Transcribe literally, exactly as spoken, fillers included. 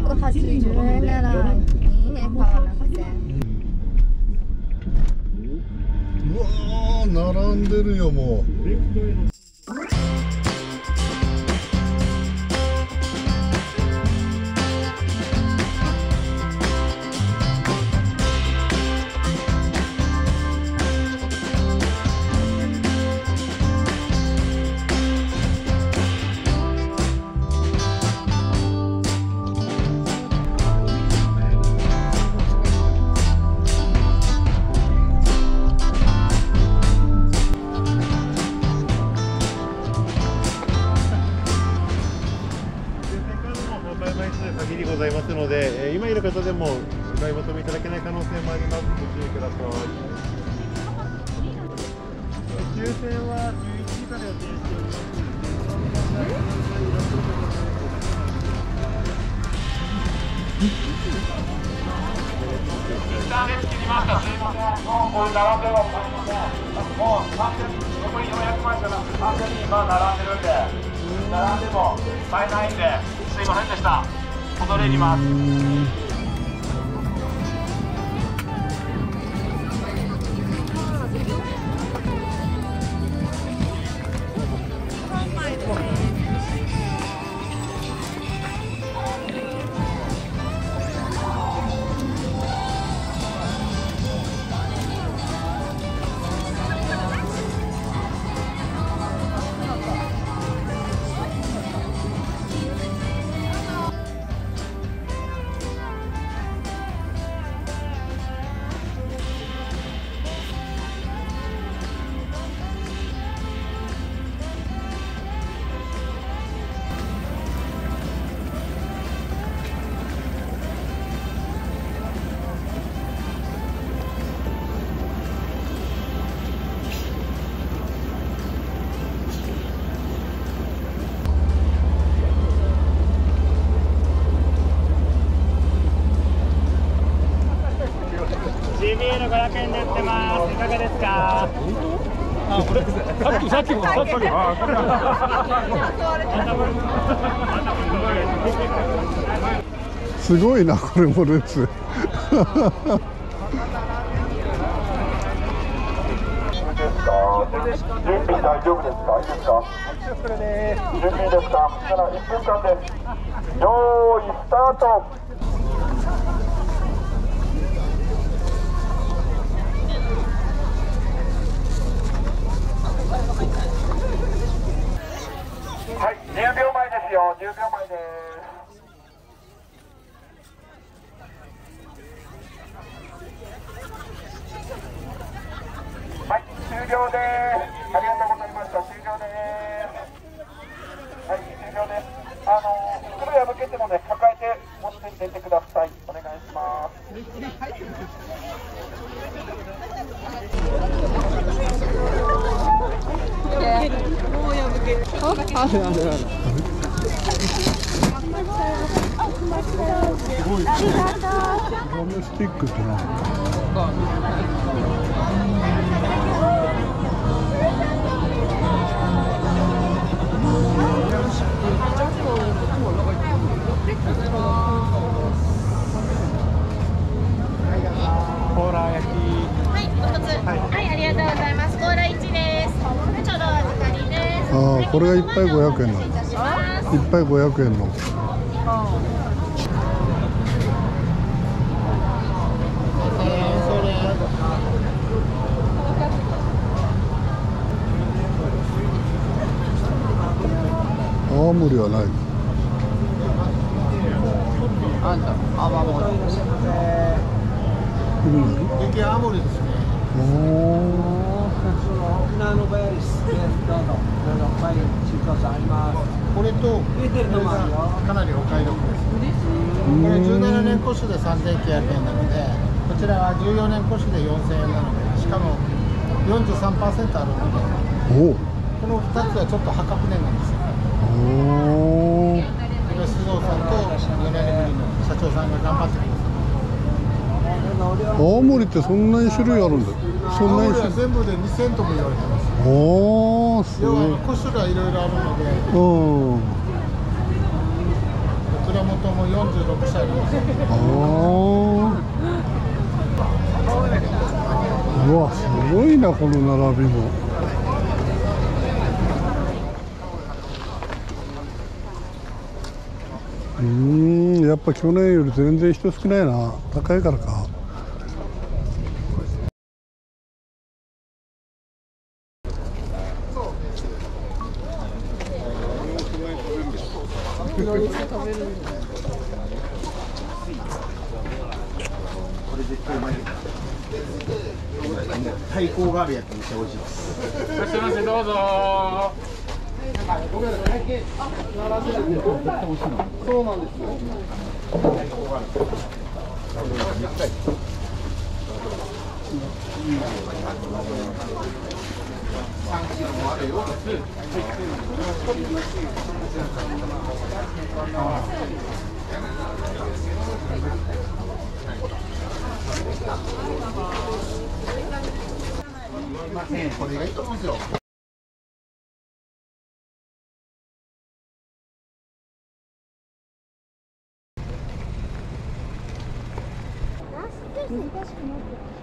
くはちじゅうえんならいいね、買わなくて。 うわー、並んでるよもう。限りございますので、今いる方でもお買い求めいただけない可能性もあります。ご注意ください。抽選はじゅういちじから予定しております。インターネット切りました。すいません。もうこれ並んでもすいません。もうさんびゃく残りよんひゃくまいかな。さんびゃくにんまあ並んでるんで、並んでも買えないんで、すいませんでした。恐れ入ります。ジービーエルごひゃくえんで売ってます。いかがですか。あ、これさっきさっきもさっきも。すごいな、これも列。準備大丈夫ですか。いいですか。準備ですか。ならいっぷんかんです。用意スタート。はい、じゅうびょうまえですよ。じゅうびょうまえです。はい、終了です。ありがとうございました。終了です。はい、終了です。あの袋破けてもね、抱えて持って出てください。お願いします。もう破ける。あ、あるあるある。すごい。ガムスティックってな。コーラ焼き。はい、一つ。はい、ありがとうございます。コーラ一です。ちょうどお預かりです。ああ、これが一杯五百円なの。一杯五百円の。泡盛はない。あんた泡盛。雪泡盛ですね。おお。ナノベリス。どうぞ。どうぞ。はい、中華さんあります。これとこれがかなりお買い得です。これじゅうななねん越しでさんぜんきゅうひゃくえんなので、こちらはじゅうよねん越しでよんせんえんなので、しかも よんじゅうさんパーセント あるので、おこのふたつはちょっと破格値なんですよ。おお。これ須藤さんとよねんぶりの社長さんが頑張ってください。青森ってそんなに種類あるんだ。そんなに種類全部でにせんとも言われてます。おお、すごい。要は個種がいろいろあるので。うん。 蔵元もよんじゅうろくさいです。 ああ。うわ、すごいな、この並びも。うーん、やっぱ去年より全然人少ないな。高いからか。 対抗があるやつめっちゃ美味しいです。 いらっしゃいませ、どうぞ。 そうなんですよ。これがいいと思うんですよ。 難しくなって